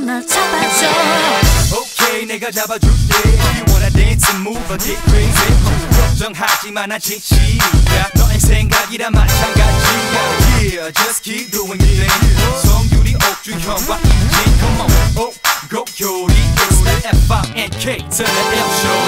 날 잡아줘. Okay, 내가 잡아줄게. You wanna dance and move or get crazy. 걱정하지마 난 진실이야. 너의 생각이란 마찬가지야. Yeah, just keep doing your thing. 성균이 옥주현과 이진. Come on, oh, go 요리. It's the F-I-N-K to the L show.